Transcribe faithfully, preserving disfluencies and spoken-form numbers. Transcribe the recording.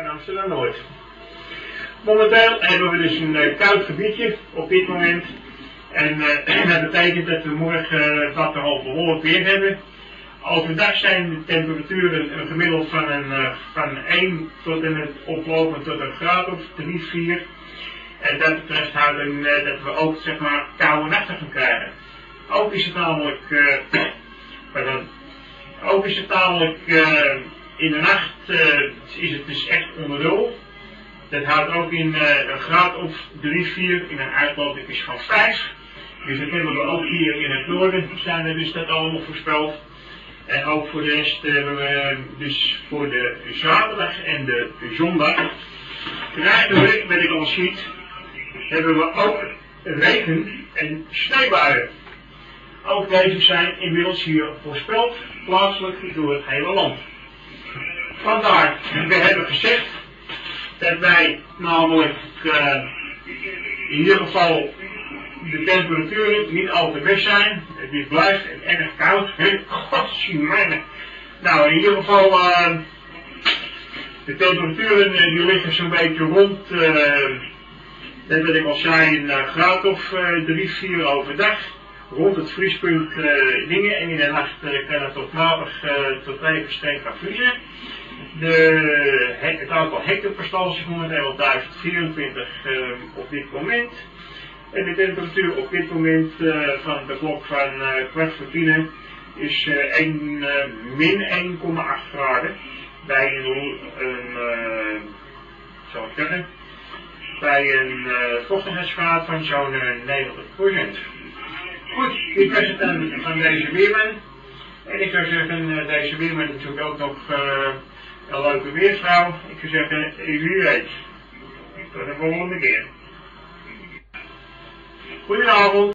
van Amsterdam-Noord. Momenteel hebben we dus een uh, koud gebiedje op dit moment. En uh, dat betekent dat we morgen uh, wat al behoorlijk weer hebben. Overdag zijn de temperaturen een gemiddeld van, een, uh, van één tot en met oplopend tot een graad of drie, vier. En dat betreft houden uh, dat we ook zeg maar koude nachten gaan krijgen. Ook is het namelijk, uh, pardon, ook is het namelijk uh, in de nacht uh, is het dus echt onder nul. Dat houdt ook in uh, een graad of drie, vier in een uitlooping van vijf. Dus dat hebben we ook hier in het noorden, zijn er dus dat allemaal voorspeld. En ook voor de rest hebben we dus voor de zaterdag en de zondag krijgen we, wat ik al ziet, hebben we ook regen en sneeuwbuien. Ook deze zijn inmiddels hier voorspeld, plaatselijk door het hele land. Vandaar, we hebben gezegd dat wij namelijk uh, in ieder geval de temperaturen niet al te best zijn. Het blijft erg koud. Godzijdank. Nou, in ieder geval, uh, de temperaturen uh, die liggen zo'n beetje rond, uh, dat wat ik al zei, een uh, graad of drie, vier overdag. Rond het vriespunt uh, dingen en in de nacht uh, kan het tot matig uh, tot even streng gaan vriezen. De, het aantal hectopascal is momenteel duizend vierentwintig uh, op dit moment. En de temperatuur op dit moment uh, van de klok van uh, kwart voor tien is uh, een, uh, min één komma acht graden. Bij een, een uh, zal ik zeggen, bij een uh, vochtigheidsgraad van zo'n uh, negentig procent. Goed, dit was het dan van deze weerman. En ik zou zeggen, uh, deze weerman is natuurlijk ook nog uh, een leuke weersvrouw. Ik zou zeggen, wie weet. Tot de volgende keer. Goedenavond.